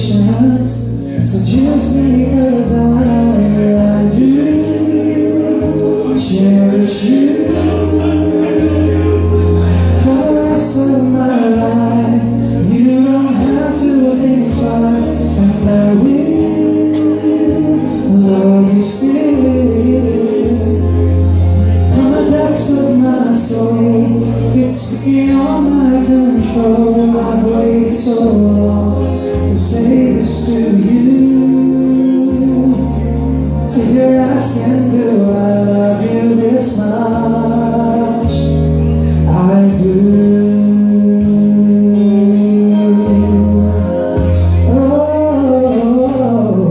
patience. So just because I do cherish you for the rest of my life. You don't have to think twice, and I will love you still. From the depths of my soul, it's beyond my control. I've waited so long to say this to you. If you're asking, do I love you this much? I do. Oh,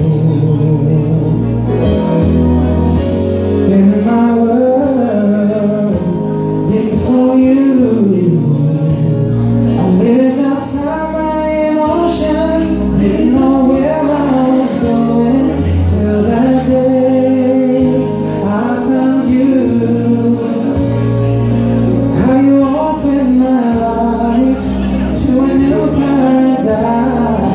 in my world, before you, I lived outside my emotions, didn't know where I was going, till that day I found you. How you opened my life to a new paradise.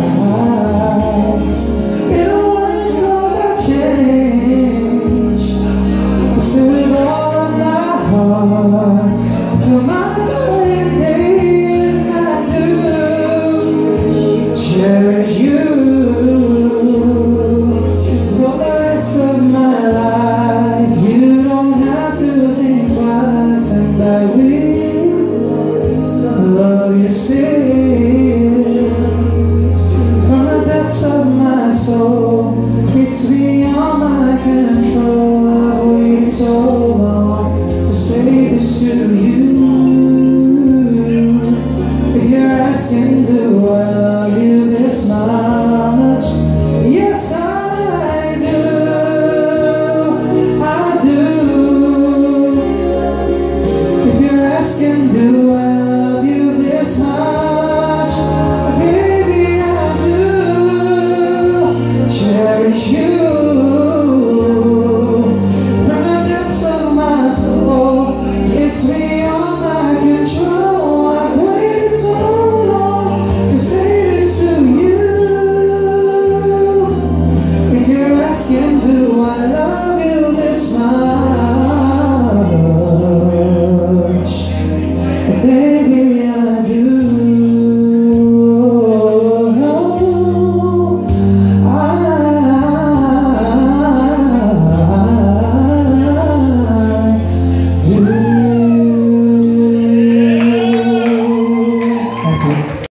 In a world of change, still with all of my heart, till my dying day I do cherish